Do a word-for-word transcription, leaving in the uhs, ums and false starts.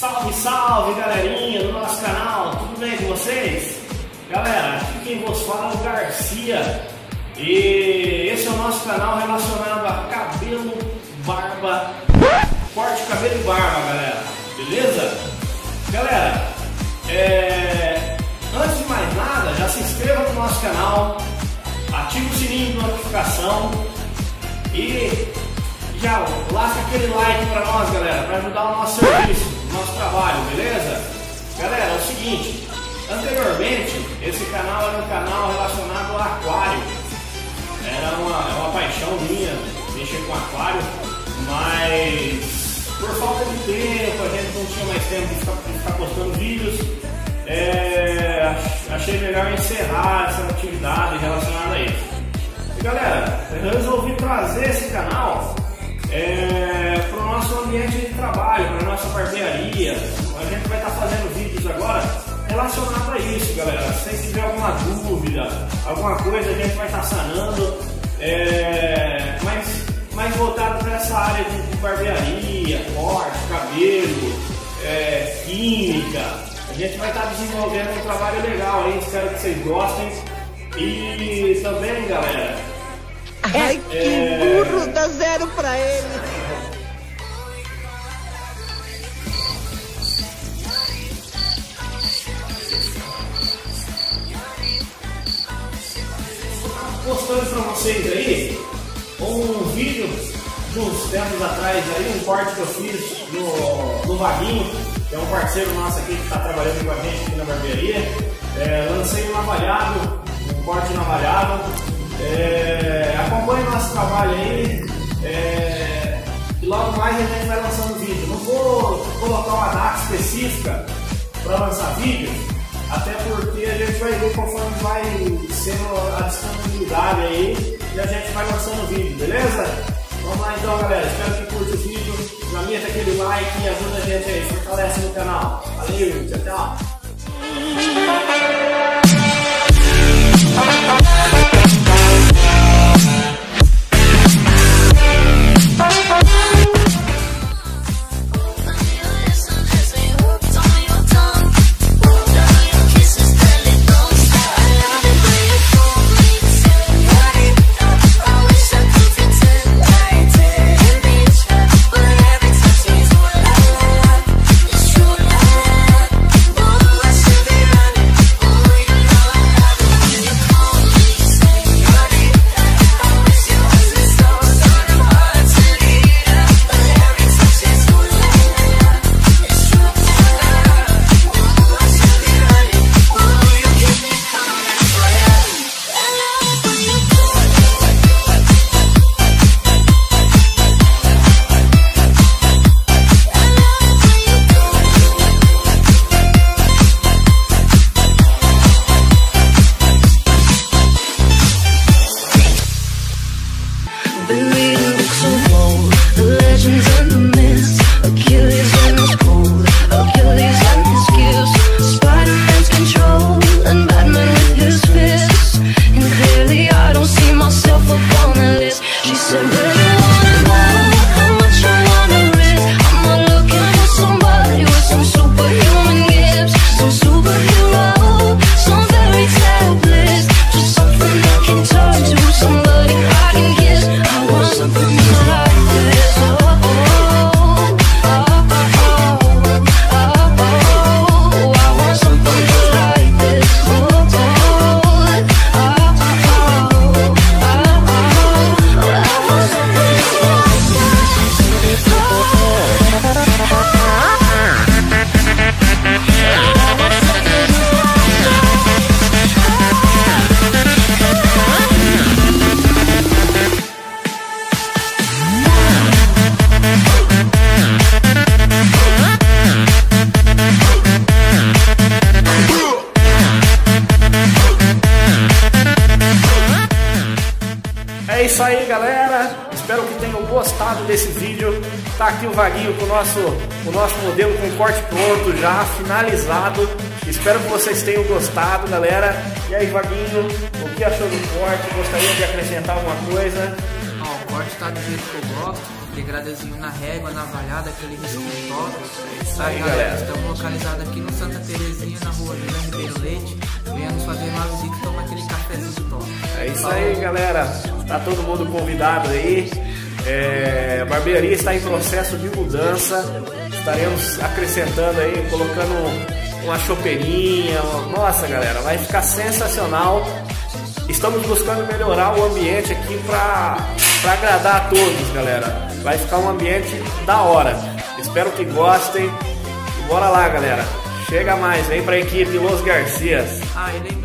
Salve, salve, galerinha do nosso canal, tudo bem com vocês? Galera, aqui quem vos fala é o Garcia e esse é o nosso canal relacionado a cabelo, barba, corte de cabelo e barba, galera, beleza? Galera, é... antes de mais nada, já se inscreva no nosso canal, ative o sininho de notificação e já lasca aquele like para nós, galera, para ajudar o nosso serviço, o nosso trabalho, beleza? Galera, é o seguinte, anteriormente esse canal era um canal relacionado ao aquário, era uma, é uma paixão minha mexer com aquário, mas por falta de tempo, a gente não tinha mais tempo de ficar, de ficar postando vídeos, é, achei melhor encerrar essa atividade relacionada a isso. E galera, eu resolvi trazer esse canal É, para o nosso ambiente de trabalho, para a nossa barbearia. A gente vai estar fazendo vídeos agora relacionados a isso, galera. Se tiver alguma dúvida, alguma coisa, a gente vai estar sanando, é, mais, mais voltado para essa área de barbearia, corte, cabelo, é, química. A gente vai estar desenvolvendo um trabalho legal aí, espero que vocês gostem. E também, galera, ai, que é... burro, dá zero pra ele. Postando pra vocês aí um vídeo de uns tempos atrás aí, um corte que eu fiz no, no Vaguinho, que é um parceiro nosso aqui que está trabalhando com a gente aqui na barbearia. É, lancei um navalhado, um corte navalhado. É, acompanhe nosso trabalho aí, é, e logo mais a gente vai lançando vídeo. Não vou colocar uma data específica para lançar vídeo, até porque a gente vai ver conforme vai sendo a disponibilidade aí e a gente vai lançando vídeo, beleza? Vamos lá então, galera, espero que curte o vídeo, lamenta aquele like e ajuda a gente aí, fortalece no canal. Valeu, tchau, tchau! É isso aí, galera, espero que tenham gostado desse vídeo. Tá aqui o Vaguinho com o nosso, o nosso modelo com corte pronto, já finalizado. Espero que vocês tenham gostado, galera. E aí, Vaguinho, o que achou do corte? Gostaria de acrescentar alguma coisa? Não, o corte tá do jeito que eu gosto. degradezinho na régua, na valhada, aquele risquinho top. É isso aí, galera. Estamos localizados aqui no Santa Terezinha, na rua José Ribeiro Leite. Venha nos fazer uma visita e tomar aquele cafezinho top. É isso aí, galera. Tá todo mundo convidado aí. É, a barbearia está em processo de mudança. Estaremos acrescentando aí, colocando uma chopeirinha. Nossa, galera, vai ficar sensacional. Estamos buscando melhorar o ambiente aqui para para agradar a todos, galera. Vai ficar um ambiente da hora. Espero que gostem. E bora lá, galera. Chega mais, vem para a equipe Los Garcias. Ah, e